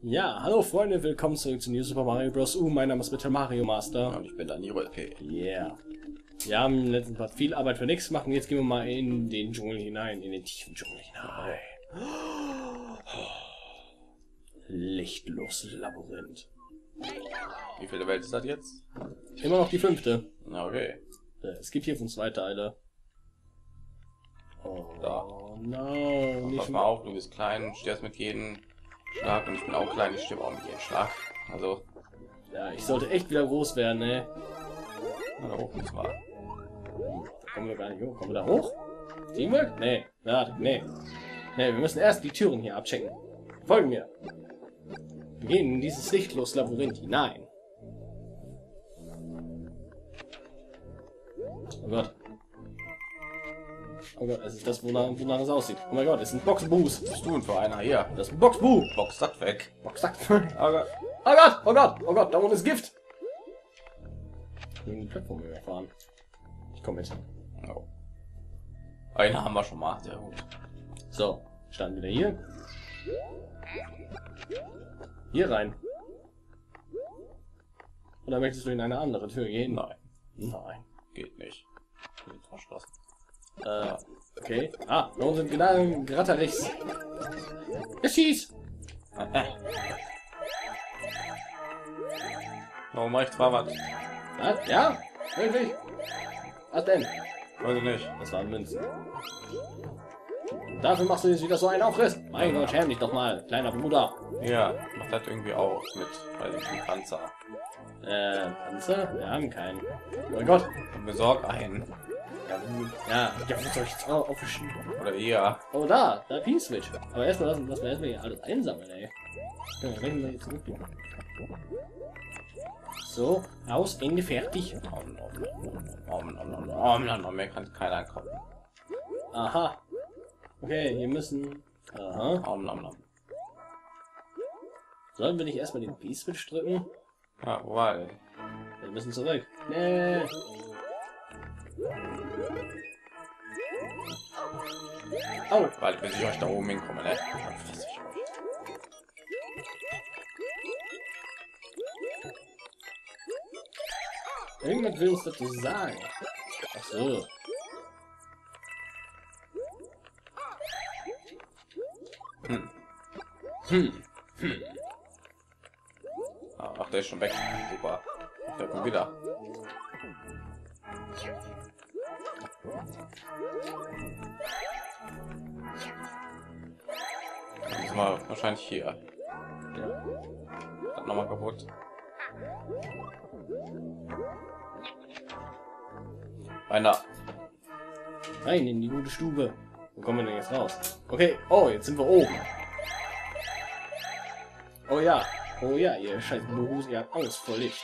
Ja, hallo Freunde, willkommen zurück zu New Super Mario Bros. Mein Name ist Metal Mario Master. Und ich bin Danilo LP. Yeah. Wir haben im letzten Part viel Arbeit für nichts gemacht und jetzt gehen wir mal in den Dschungel hinein, in den tiefen Dschungel hinein. Lichtloses Labyrinth. Wie viele Welt ist das jetzt? Immer noch die 5. Okay. Es gibt hier von 2 Teile. Oh, Da. no, Pass mal auf, du bist klein, stehst mit jedem Schlag und ich bin auch klein, ich stehe auch mit jedem Schlag. Also, Ja, ich sollte echt wieder groß werden, ne? na, da hoch muss mal. Da kommen wir gar nicht hoch. Kommen wir da hoch? Teamwork? Nee. Ja, nee. Nee, wir müssen erst die Türen hier abchecken. Folgen mir. Wir gehen in dieses lichtlose Labyrinth hinein. Oh Gott. Oh Gott, es ist das, wonach es aussieht. Oh mein Gott, es ist ein Boxboost. Was bist du denn für einer hier? Das ist ein Boxboo. Box das weg. Box sagt. Oh Gott. Oh Gott, oh Gott, oh Gott, da unten ist Gift. Die Plattform überfahren. Ich komme mit. Oh. Einen haben wir schon mal, sehr gut. So, standen wieder hier. Hier rein. Oder möchtest du in eine andere Tür gehen? Nein, Nein. geht nicht. Geht verschlossen. Okay. Ah, da unten sind genau gerade rechts. Es schießt! Warum reicht zwar was? Was? Ja? Wirklich? Was denn? Weiß ich nicht. Das waren Münzen. Dafür machst du jetzt wieder so einen Aufriss. Mein Gott, schäm dich doch mal, kleiner Bruder. Ja, macht das irgendwie auch mit, weiß ich nicht, Panzer. Panzer? Wir haben keinen. Oh mein Gott. Und besorg einen. Ja, was soll ich jetzt aufschieben? Oder eher. Oh, da P-Switch. Aber erstmal lassen wir erstmal hier alles einsammeln, ey. Ja, rechnen wir jetzt zurückgehen. So, aus, Ende, fertig. Mehr kann keiner kommen. Aha. Okay, hier müssen. Aha. Sollen wir nicht erstmal den P-Switch drücken? Ja, weil. Wir müssen zurück. Nee. Oh. Weil bis ich euch da oben hinkomme, ne? Dann fress ich euch. Irgendwas will uns dazu sagen. Ach so. Ach, der ist schon weg. Super. Der kommt wieder. Dann müssen wir wahrscheinlich hier. Ja. Hat noch mal kaputt. Einer. Rein in die gute Stube. Wo kommen wir denn jetzt raus? Okay. Oh, jetzt sind wir oben. Oh ja. Oh ja, ihr scheiß Berufs, ihr habt Angst vor Licht.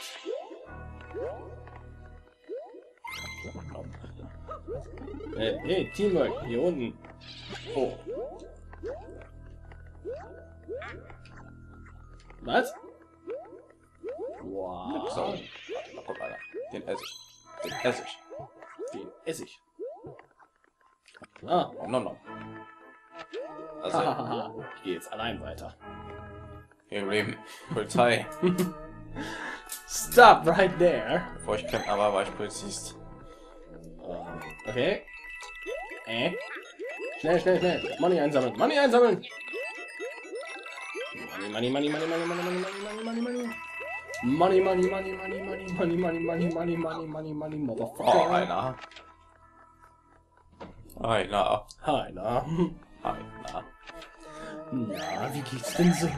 Hey, Teamwork, hier unten. Oh. Was? Wow. So. Da kommt einer. Den esse ich. Den esse ich. Den Essig. Ah. No. Also, Ich gehe jetzt allein weiter. hier im Leben. Polizei. Stop right there. Bevor ich Klempner war, war ich Polizist. Okay. Schnell. Money einsammeln. Money einsammeln. Money. Motherfucker. Oh, einer. Einer. Einer. Einer. Na, wie geht's denn so?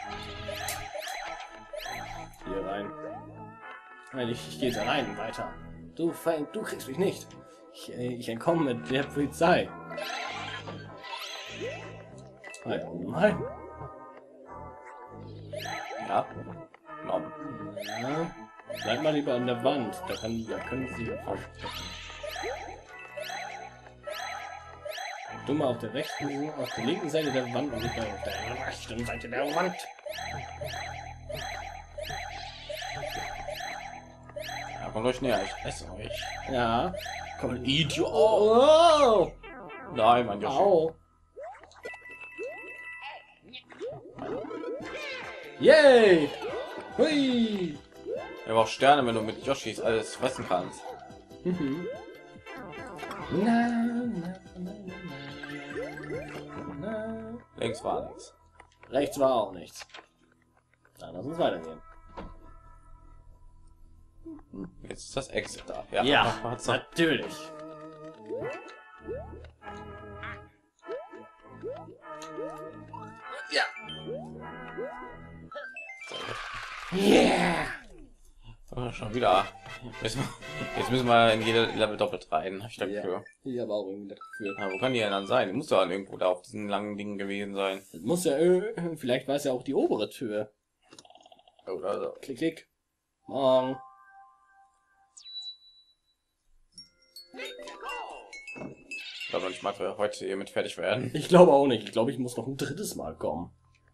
Hier rein. Nein, ich gehe jetzt allein weiter. Du Feind, du kriegst mich nicht. Ich entkomme mit der Polizei. Nein. Ja. No. Ja. Bleib mal lieber an der Wand. Da können sie verstecken. Du mal auf der linken Seite der Wand und nicht auf der rechten Seite der Wand. Ja, kommt euch näher, ich esse euch. Ja. Komm, Idiot. Oh. Nein, mein Joshi. Au. Yay! Hui! Er braucht Sterne, wenn du mit Yoshis alles fressen kannst. Mhm. Na, na, na, na. Links war nichts. Rechts war auch nichts. Dann lass uns weitergehen. Jetzt ist das Exit da. Ja, hat's natürlich. Ja. Yeah. Oh, schon wieder. Jetzt müssen wir in jede Level doppelt rein. Hab ich dafür. Ich habe auch irgendwie das Gefühl. Ja, wo kann die denn dann sein? Die muss doch dann irgendwo da auf diesen langen Dingen gewesen sein. Das muss ja, vielleicht war es ja auch die obere Tür. Oder so. Klick, klick. Morgen. Ich glaube nicht mal, wir heute hiermit fertig werden. Ich glaube auch nicht. Ich glaube, ich muss noch ein drittes Mal kommen.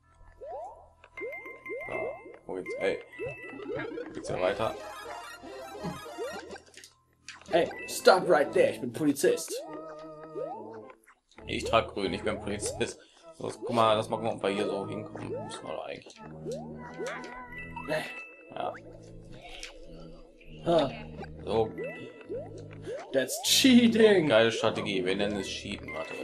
So, wo geht's? Ey. Geht's ja weiter? Hey, stop right there. Ich bin Polizist. Ich trage grün, ich bin Polizist. So, guck mal, lass mal gucken, ob wir hier so hinkommen. Müssen wir doch eigentlich. Ja. Ah, So, that's cheating. geile Strategie. Wir nennen es Cheaten. Warte.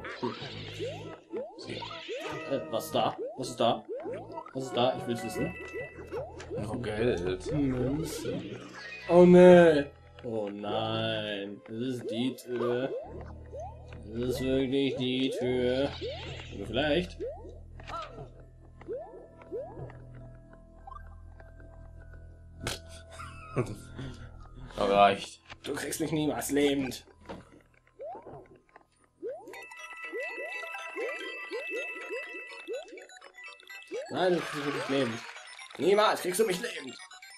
Sie. Was ist da? Was ist da? Was ist da? Ich will es wissen. Noch Geld. Münzen. Oh ne. Oh nein. Das ist die Tür. Das ist wirklich die Tür. Oder vielleicht. Reicht. Du kriegst mich niemals lebend. Nein, du kriegst mich nicht lebend. Niemals kriegst du mich lebend.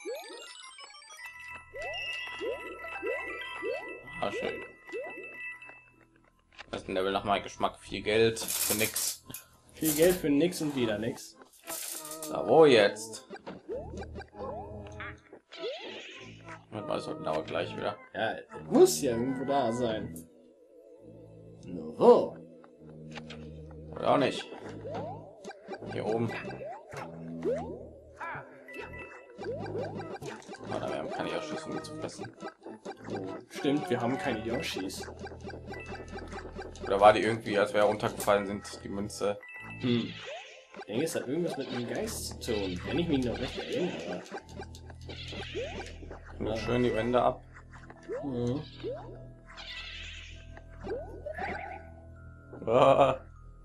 Ah, schön. Das ist ein Level nach meinem Geschmack. Viel Geld für nix. Viel Geld für nix und wieder nix. Da wo jetzt? Das dauert gleich wieder. Ja, muss ja irgendwo da sein. Nur wo? Oder auch nicht. Hier oben. Oder wir haben keine Yoshis, um die zu fressen. Oh, stimmt, wir haben keine Yoshis. Oder war die irgendwie, als wir runtergefallen sind, die Münze? Ich denke, es hat irgendwas mit dem Geist zu tun, wenn ich mich noch recht erinnere. Ja. Schön die Wände ab. Mhm. Ah.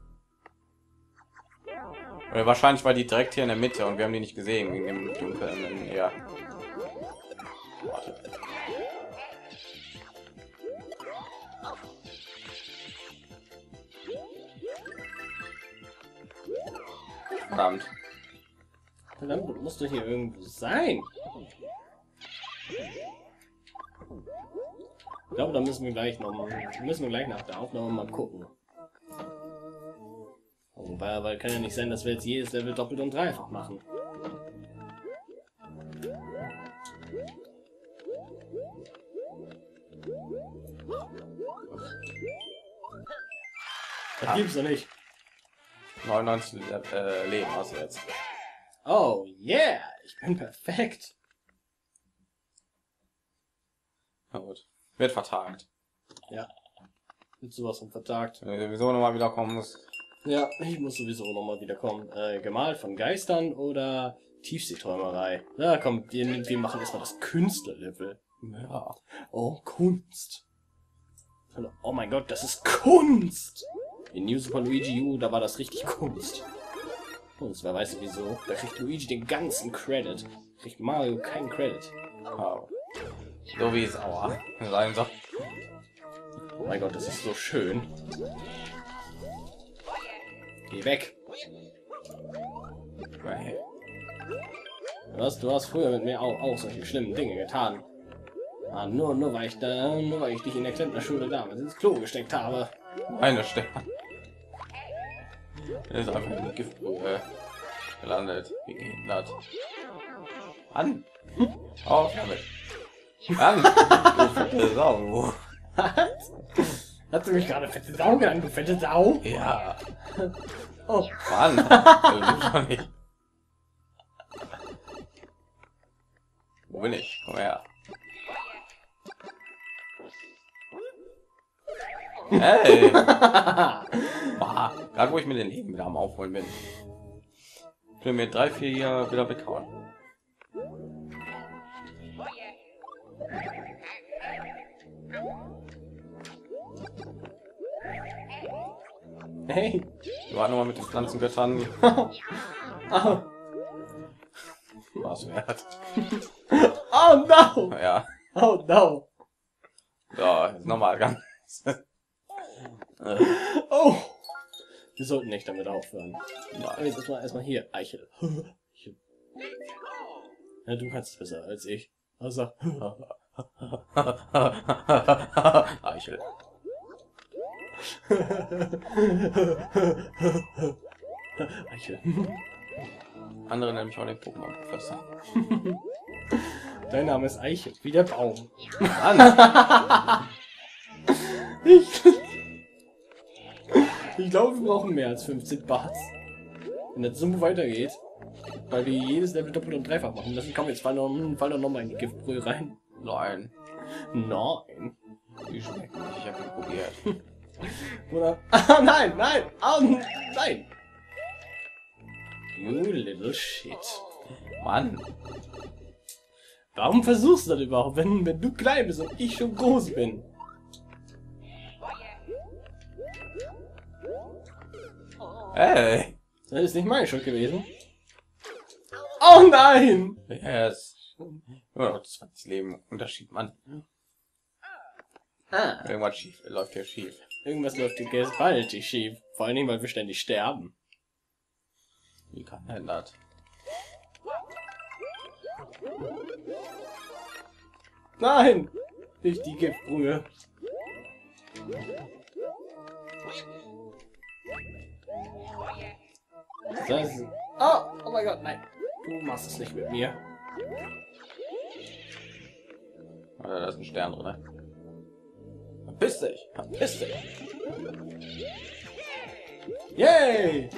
Wahrscheinlich war die direkt hier in der Mitte und wir haben die nicht gesehen wegen dem dunklen. Ja. Warte. Verdammt. Verdammt, musst du hier irgendwo sein. Ich glaube, da müssen wir gleich nach der Aufnahme mal gucken. Weil kann ja nicht sein, dass wir jetzt jedes Level doppelt und dreifach machen. Das gibt's doch nicht. 99 Leben hast du jetzt. Oh yeah, ich bin perfekt. Na gut. Wird vertagt. Ja. Wird sowas von vertagt. Wenn du sowieso noch mal wieder kommen muss. Ja, ich muss sowieso noch mal wiederkommen. Gemalt von Geistern oder Tiefseeträumerei. Na komm, wir machen erstmal das Künstlerlevel. Ja. Oh, Kunst. Oh mein Gott, das ist Kunst! In New Super Luigi U, da war das richtig Kunst. Und wer weiß wieso. Da kriegt Luigi den ganzen Credit. Kriegt Mario keinen Credit. Wow. So wie es auch sein soll. Oh mein Gott, das ist so schön. Geh weg. Du hast früher mit mir auch solche schlimmen Dinge getan. Ah, nur weil ich dich in der Klempnerschule damals ins Klo gesteckt habe. Eine Stelle. Er ist einfach in die Giftbrühe gelandet. Wie gehindert. An. Auf damit. An. Du fette Sau. Hat sie mich gerade fette Sau genannt, du fette Sau? Ja. Oh. Mann, das schon nicht. Wo bin ich? Komm her. Hey! Gerade wo ich mir den Leben wieder am Aufholen bin. Ich will mir 3, 4 Jahre wieder weghauen. Hey. Du war noch mal mit den Pflanzengöttern. Oh. Was wert? Oh no. Ja. Oh no. So, jetzt nochmal ganz. Oh. Wir sollten nicht damit aufhören. Nein. Jetzt erstmal hier, Eichel. Ja, du kannst es besser als ich. Also. Eichel. Eichel. Andere nennen mich auch den Pokémon-Professor. Dein Name ist Eichel, wie der Baum. Mann. Ich glaube, wir brauchen mehr als 15 Bars. Wenn das so weitergeht, weil wir jedes Level doppelt und dreifach machen müssen, kommen wir jetzt fallen doch noch mal in die Giftbrühe rein. Nein. Nein. Die schmecken nicht, ich habe die probiert. Oder? Ah, nein, nein! Oh, nein! You little shit. Mann. Warum versuchst du das überhaupt, wenn du klein bist und ich schon groß bin? Hey. Das ist nicht meine Schuld gewesen. Oh nein! Yes. Nur noch 20 Leben Unterschied, Mann. Ah, Irgendwas schief, läuft hier schief. irgendwas läuft hier gewaltig schief. Vor allem, weil wir ständig sterben. Wie kann denn das? Nein! Nicht die Giftbrühe. Das ist... Oh mein Gott, nein. Du machst es nicht mit mir. Da ist ein Stern drin. Ne? Verpiss dich! Verpiss dich! Yay!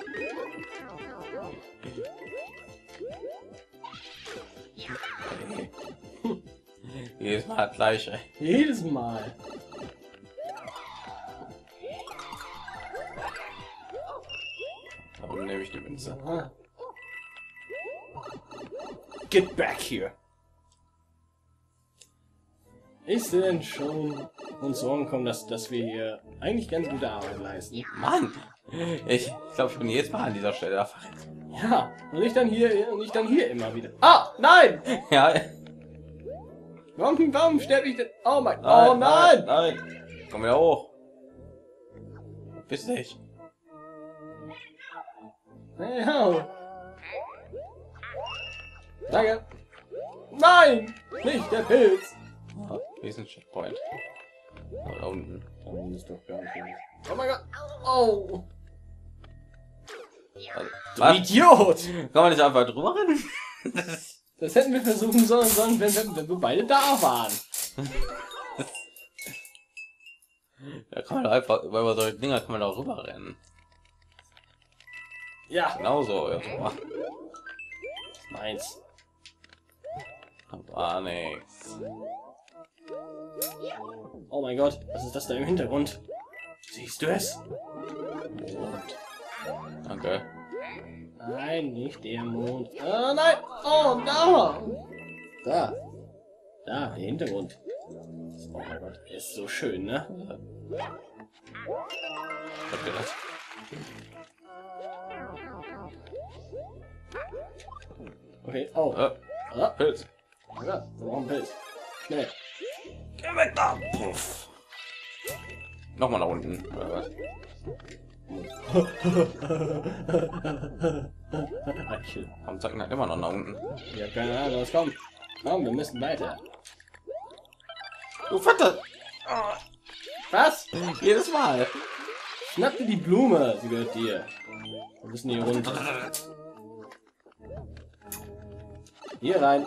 Jedes Mal das gleiche. Jedes Mal. Warum nehme ich die Münze? Aha. Get back here. Ist denn schon uns so angekommen, dass wir hier eigentlich ganz gute Arbeit leisten? Mann! Ich glaube, ich bin jetzt mal an dieser Stelle verreckt. Ja, und ich dann hier immer wieder. Ah, nein! Ja. Warum sterbe ich denn? Oh mein, Nein, oh nein! Nein! Komm wieder hoch! Bis dich! Ja. Danke. Nein! Nicht der Pilz! Hier ist ein Checkpoint. Da unten. Da unten ist doch gar nicht. Oh mein Gott! Oh! Also, Du was? Idiot! Kann man nicht einfach drüber rennen? Das hätten wir versuchen sollen, wenn wir beide da waren. Da kann man doch einfach über solche Dinger kann man auch rüber rennen. Ja, Genauso. Ja, so. meins. Ah, nix. Oh mein Gott, was ist das da im Hintergrund? Siehst du es? Danke. Nein, nicht der Mond. Ah, nein! Oh, da! Da. Da, der Hintergrund. Oh mein Gott, er ist so schön, ne? Habt ihr das? Okay, oh. Ah, Pilz. oh mein Gott, wir brauchen Pilz. Schnell. Geh weg da! Puff. Nochmal nach unten. Oder was? Eichel. Warum zeigt er immer noch nach unten? Ich hab keine Ahnung, was kommt. Komm, wir müssen weiter. Du Vater! Was? Jedes Mal! Schnapp dir die Blume, sie gehört dir. Wir müssen hier runter. Hier rein.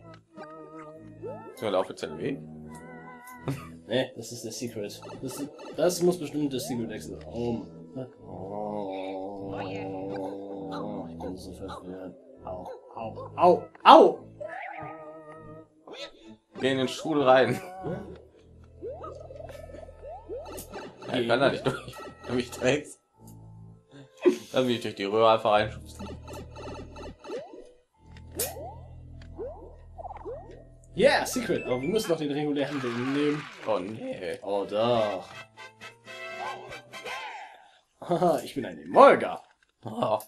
Ist der offizielle Weg? Ne, das ist der Secret. Das muss bestimmt das Secret Exit. Oh. bin so verwirrt. Au, au, au, au! Geh in den Stuhl rein. Ja, ich kann da nicht durchträgst. Dann will ich durch die Röhre einfach reinschubsen. Yeah, Secret. Aber wir müssen noch den regulären Weg nehmen. Oh nee. Oh doch. Haha, ich bin ein Emolga. Oh.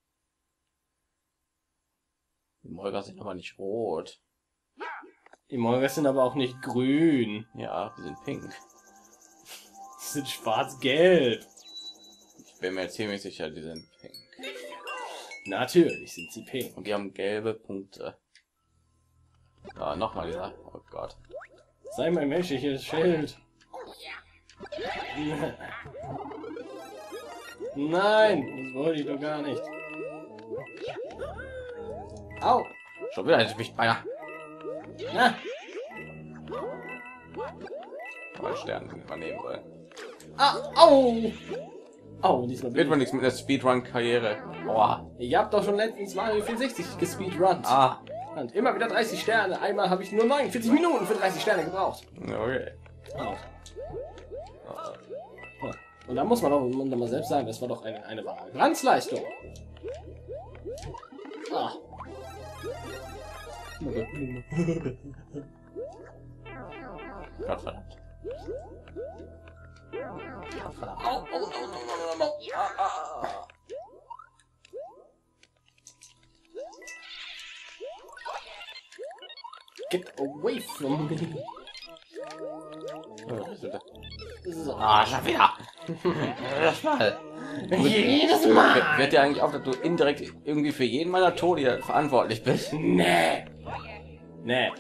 Die Molgas sind aber nicht rot. Emolgas sind aber auch nicht grün. Ja, die sind pink. Sie sind schwarz-gelb. Ich bin mir ziemlich sicher, die sind pink. Natürlich sind sie pink. Und die haben gelbe Punkte. Ah, nochmal dieser. Oh Gott. Sei mein menschliches Schild. Nein, das wollte ich doch gar nicht. Au! Schon wieder hätte ich mich beinahe. Na. Mal Stern übernehmen wollen. Au! Au, diesmal Wird man nichts mit der Speedrun-Karriere. Boah. Ich habe doch schon letztens Mario 64 gespeedrunnt. Ah. Und immer wieder 30 Sterne. Einmal habe ich nur 49 Minuten für 30 Sterne gebraucht. Okay. Au. Und da muss man doch mal selbst sagen, das war doch eine wahre Glanzleistung. Ah. Gott verdammt. Au, au, au, au, au, au. Get away from me. So. Ah, schon wieder. Das mal. Jedes Mal. Wird dir eigentlich auf, dass du indirekt irgendwie für jeden meiner Tode hier verantwortlich bist? Nee. Nee.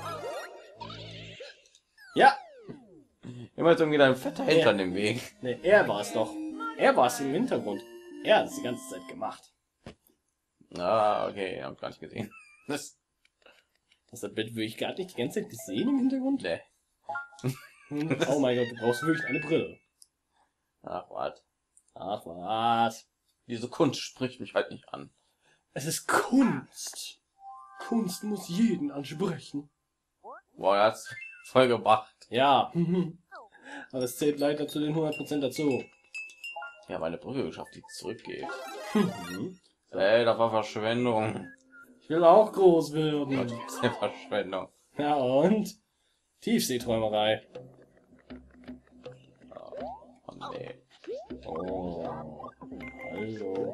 Ja. Immer ist irgendwie dein fetter Hintern im Weg. Nee, er war es doch. Er war es im Hintergrund. Er hat es die ganze Zeit gemacht. Ah, okay, hab gar nicht gesehen. Das Das Bild würde ich gar nicht die ganze Zeit gesehen im Hintergrund. nee. Oh mein Gott, du brauchst wirklich eine Brille. Ach, was? Ach was. Diese Kunst spricht mich halt nicht an. Es ist Kunst. Kunst muss jeden ansprechen. Boah, er hat's voll gebracht. Ja. Aber es zählt leider zu den 100% dazu. Ja, meine Brücke geschafft, die zurückgeht. Mhm. Ey, das war Verschwendung. Ich will auch groß werden. Das ist ja Verschwendung. Ja und? Tiefseeträumerei. Oh nee. Oh. Hallo.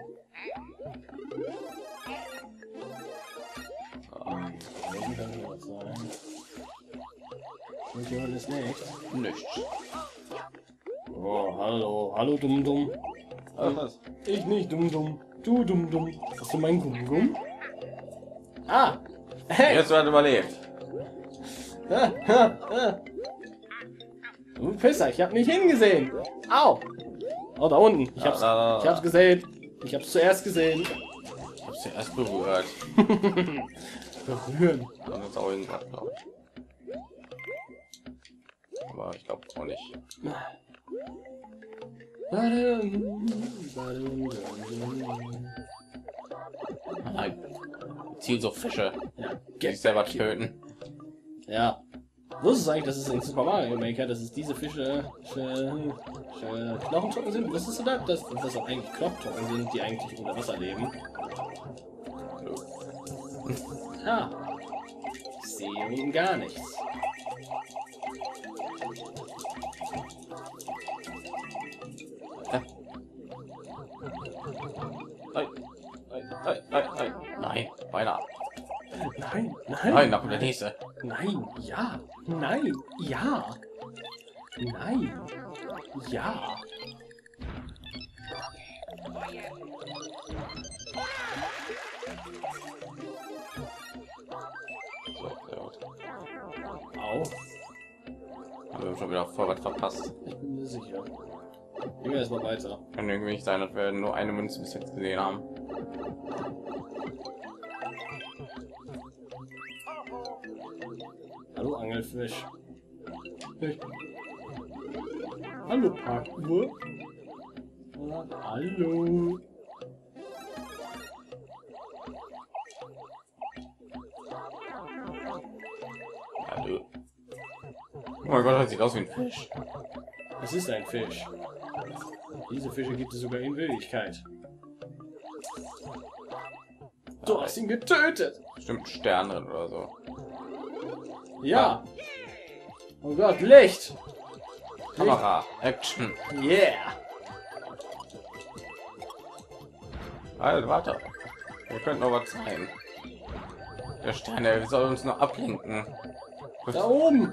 Wo kann das sein? Und hier ist nichts. Nichts. Oh, hallo. Hallo, dumm. Was? Ich nicht dumm. Du dumm. Hast du mein Gumm? Ah! Hey! Jetzt wird überlebt. Du Pisser, ich hab nicht hingesehen. Au! Oh, da unten. Ich hab's gesehen. Ich hab's zuerst gesehen. Ich hab's zuerst berührt. Berühren. Und jetzt auch irgendwas, glaube ich. Aber ich glaube auch nicht. Nein. Ziel so Fische. Ja, Die sich selber töten. ja. Wusstest du eigentlich, dass es in Super Mario Maker, dass es diese Fische Knochentruppen sind? Wusstest du das? Dass das auch eigentlich Knochentruppen sind, die eigentlich unter Wasser leben? Ja. Ich sehe unten gar nichts. Nein, beinahe. Nein. Nein, da kommt der nächste. Nein, ja. Nein, ja. Nein, ja. So, sehr gut. Au. Haben wir schon wieder voll was verpasst. Ich bin mir sicher. Gehen wir erstmal weiter. Kann irgendwie nicht sein, dass wir nur eine Münze bis jetzt gesehen haben. Hallo Angelfisch. Hey. Hallo Parkuhr. Hallo. Oh mein Gott, das sieht aus wie ein Fisch. Es ist ein Fisch. Diese Fische gibt es sogar in Wirklichkeit. Du hast ihn getötet. Bestimmt Stern drin oder so. Ja. Oh Gott, Licht. Kamera, Action. Yeah. Alter, warte. Wir könnten noch was sein. Der Stern, der soll uns nur ablenken. Da oben.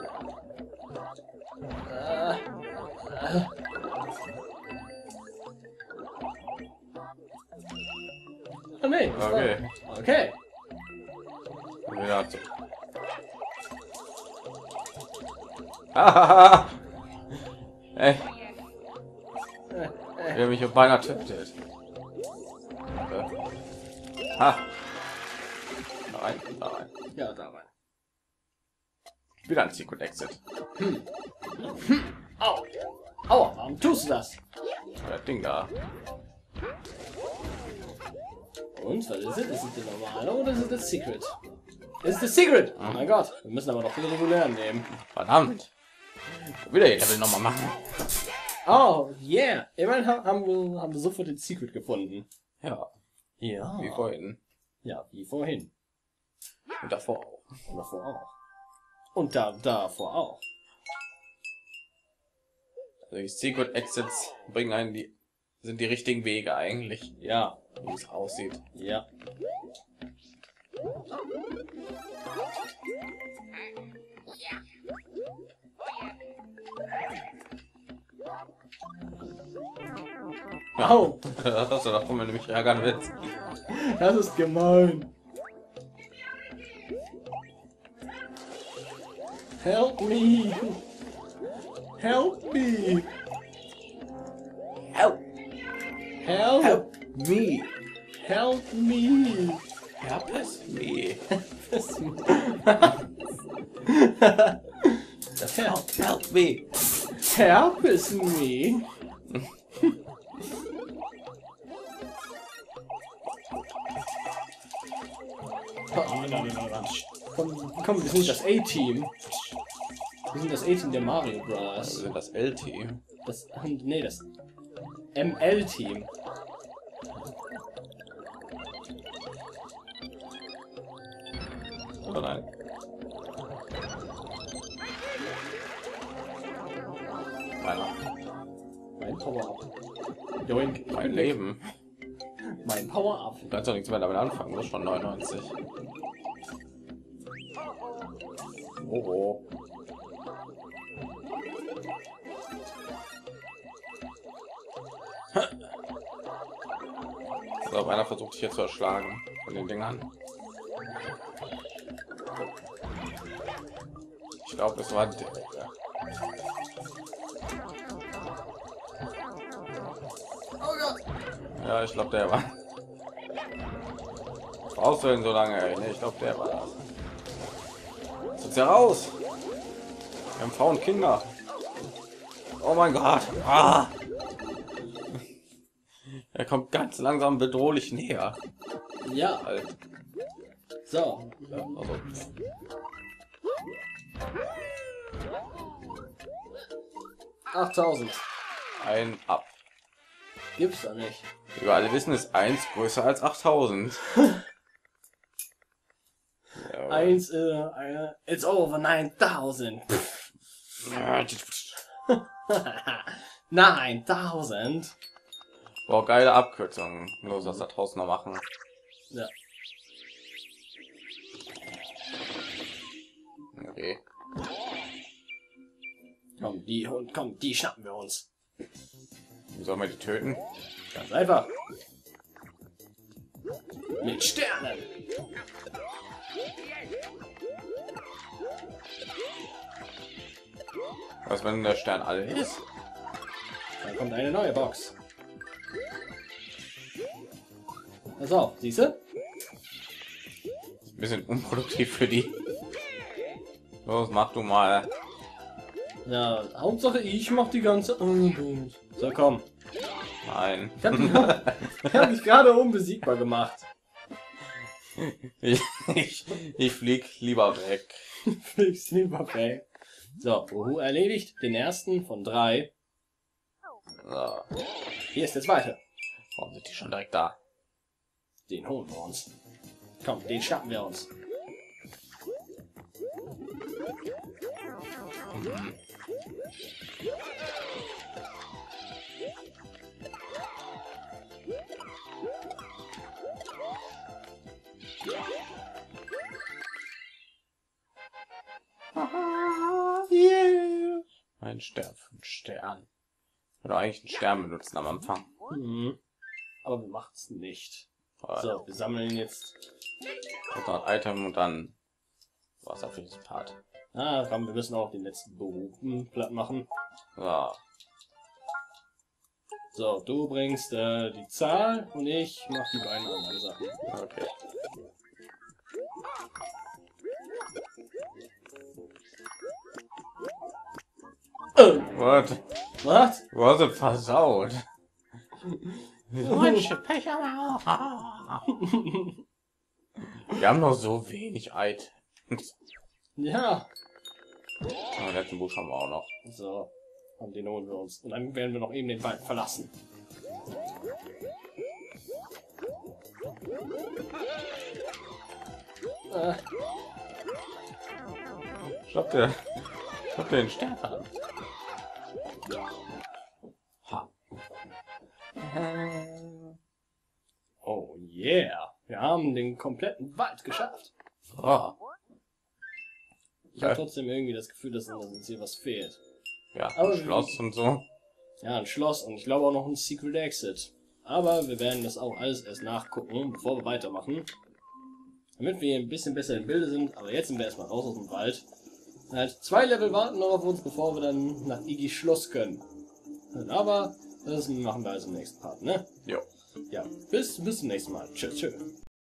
Oh nee. Okay. Okay. Ja, so. Ah, ey. Der mich auf beinahe tötet. Ha. Da rein, da rein. Ja, da rein. Wieder ein Secret Exit. Au. Aua, warum tust du das? Das Ding da. Und was ist es? Ist es der normale oder ist es das Secret? Es ist das Secret! Oh mein Gott, wir müssen aber noch den regulären nehmen. Verdammt. Wieder die Level nochmal machen. Oh, yeah! Immerhin haben wir sofort den Secret gefunden. Ja, Ja. wie vorhin. Ja, wie vorhin. Und davor auch. Und davor auch. Und davor auch. Also die Secret Exits bringen einen sind die richtigen Wege eigentlich, Ja. wie es aussieht. Ja. Ja. Au! Das hast du davon, wenn du mich ärgern willst. Das ist gemein. Help me! Help me! Help! Help! Help me! Help me! Help me! Help me! Help is me! Komm, wir sind das A-Team. Wir sind das A-Team der Mario Bros. Also das L-Team. Das, nee, das ML-Team. Oh nein. Meiner. Mein Power-Up. Joink. Mein Leben. Mein Power-Up. Du kannst doch nichts mehr damit anfangen, das ist schon 99. Oh. Ich glaube, einer versucht hier zu erschlagen von den Dingern. Ich glaube, das war der. Oh Gott. Ja, ich glaube, der war. Brauchst du denn so lange? Ey? Nee, ich glaube, der war das. Jetzt ja raus. Wir haben Frauen und Kinder. Oh mein Gott. Ah. Er kommt ganz langsam bedrohlich näher. Ja. Halt. So. Ja, also. 8000. Ein ab. Gibt's da nicht. Wie wir alle wissen, ist 1 größer als 8000. Ja. Eins, it's over 9000. 9000. Boah, geile Abkürzung. Los, was da draußen noch machen. Ja. Okay. Komm, die schnappen wir uns. Wie sollen wir die töten? Ganz einfach. Mit Sternen. Was, wenn der Stern alle ist? Dann kommt eine neue Box. Pass auf, siehst du? Ein bisschen unproduktiv für die. Los, mach du mal. Ja, Hauptsache ich mach die ganze Arbeit. So, komm. Nein. Ich hab dich gerade unbesiegbar gemacht. Ich flieg lieber weg. Fliegst lieber weg. So, Uhu erledigt den ersten von 3. So. Hier ist der zweite. Warum sind die schon direkt da? Den holen wir uns. Komm, den schnappen wir uns. Yeah. Ein Stern für einen Stern. Oder eigentlich einen Stern benutzen am Anfang. Aber wir machen es nicht. So. So, wir sammeln jetzt. Noch ein Item und dann was auf dieses Part. Ah, komm, wir müssen auch den letzten Berufen platt machen. So. So, du bringst die Zahl und ich mach die beiden anderen Sachen. Okay. What? Was? Du hast es versaut. Manche Pech aber auch. Wir haben noch so wenig Items. Ja. Aber letzten Buch haben wir auch noch. So, und den holen wir uns. Und dann werden wir noch eben den Wald verlassen. Stopp den Stern an. Ha. Oh yeah, wir haben den kompletten Wald geschafft. Oh. Ich habe trotzdem irgendwie das Gefühl, dass uns hier was fehlt. Ja, Aber ein Schloss und so. Ja, ein Schloss und ich glaube auch noch ein Secret Exit. Aber wir werden das auch alles erst nachgucken, bevor wir weitermachen. Damit wir hier ein bisschen besser im Bilde sind. Aber jetzt sind wir erstmal raus aus dem Wald. Halt 2 Level warten noch auf uns, bevor wir dann nach Iggy's Schloss können. Aber das machen wir also im nächsten Part, ne? Jo. Ja, bis zum nächsten Mal. Tschüss, tschüss.